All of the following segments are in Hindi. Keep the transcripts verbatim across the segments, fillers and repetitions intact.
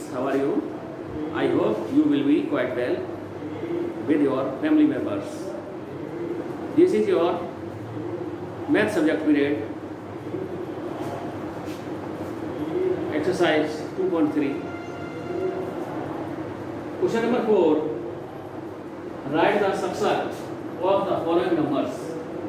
how are you? I hope you will be quite well with your family members. This is your math subject period, exercise two point three. Question number four. Write the successor of the following numbers.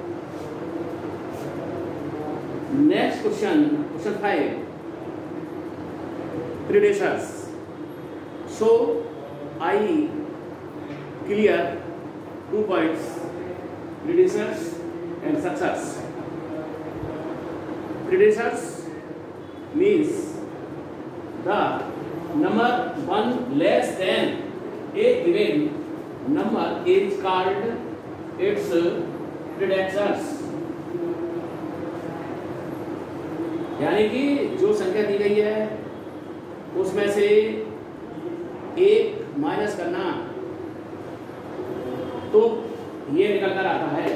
Next question, question five. Predecessors. So I clear two points, predecessors and successors. Predecessors means the number one less than a given number is called its predecessors. यानी कि जो संख्या दी गई है उसमें से एक माइनस करना तो ये निकल कर आता है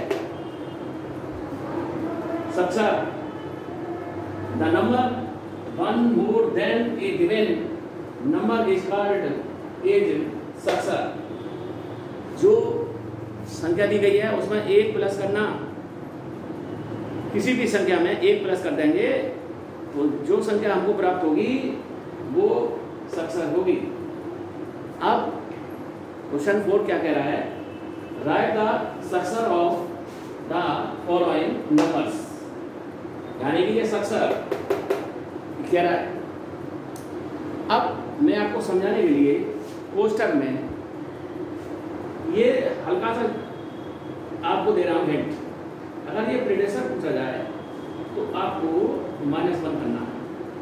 successor. The number one more than a given number is called is successor. जो संख्या दी गई है उसमें एक प्लस करना, किसी भी संख्या में एक प्लस कर देंगे तो जो संख्या हमको प्राप्त होगी वो सक्सेसर होगी. अब क्वेश्चन फोर क्या कह रहा है? Write the successor of the following numbers. यानी कि ये सक्सेसर कह रहा है. अब मैं आपको समझाने के लिए पोस्टर में ये हल्का सा आपको दे रहा हूँ हिंट. अगर ये प्रेडेसर पूछा जाए तो आपको माइनस वन करना है.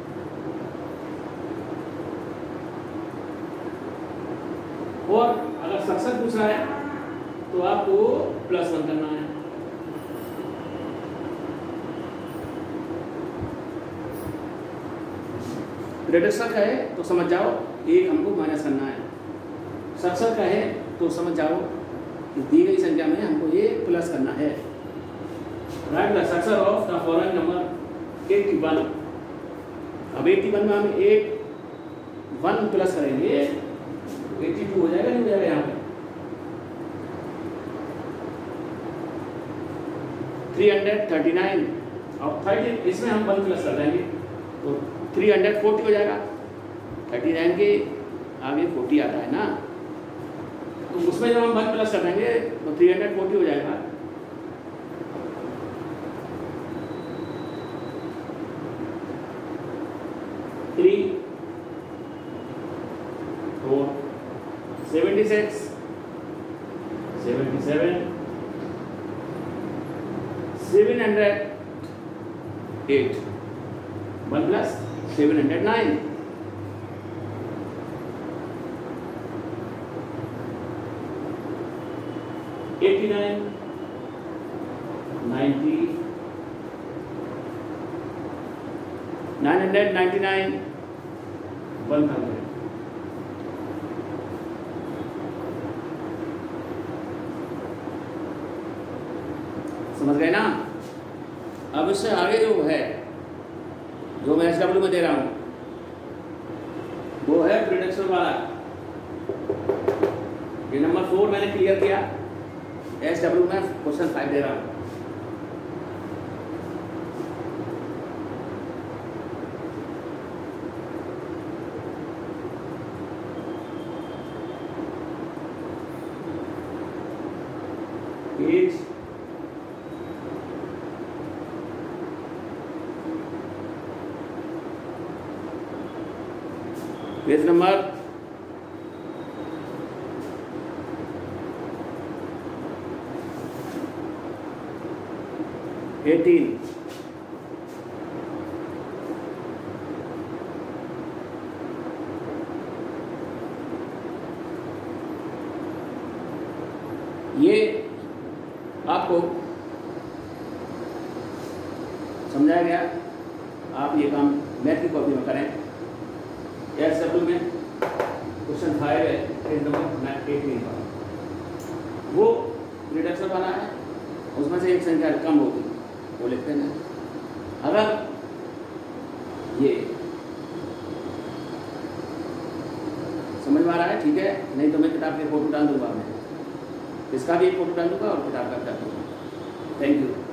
और अगर सक्सेसर पूछ रहा है तो आपको प्लस वन करना है. प्रेडेसर का है तो समझ जाओ एक हमको माइनस करना है. सक्सेसर का है तो समझ जाओ कि दी गई संख्या में हमको ये प्लस करना है. Write the successor of the following number eighty one. अब एटी वन में हम एक वन प्लस करेंगे एटी टू हो जाएगा, नहीं हो जाएगा यहाँ पे थ्री हंड्रेड थर्टी नाइन. और थर्टी इसमें हम वन प्लस कर देंगे तो थ्री हंड्रेड फोर्टी हो जाएगा. थर्टी नाइन के आगे फोर्टी आता है ना, तो उसमें जब हम वन प्लस कर देंगे तो थ्री हंड्रेड फोर्टी हो जाएगा. Three four seventy six seventy seven seven hundred eight one plus seven hundred nine. Eighty nine ninety nine hundred ninety nine one thousand. समझ गए ना? अब इससे आगे जो है जो मैं एस डब्ल्यू में दे रहा हूं वो है प्रेडिक्शन वाला. ये नंबर फोर मैंने क्लियर किया. एस डब्ल्यू में क्वेश्चन फाइव दे रहा हूं. As page number eighteen. ये आपको समझाया गया. आप ये काम मैथ की कॉपी में करें. एस डब्ल्यू में क्वेश्चन फाइव है पेज नंबर एटीन का. वो रिडक्शन वाला है, उसमें से एक संख्या कम होगी वो लिखते हैं. अगर ये समझ में आ रहा है? ठीक है, नहीं तो मैं किताब के फोटो डाल दूंगा, मैं इसका भी एक फोटो डाल दूंगा और किताब का भी डाल दूंगा। Thank you.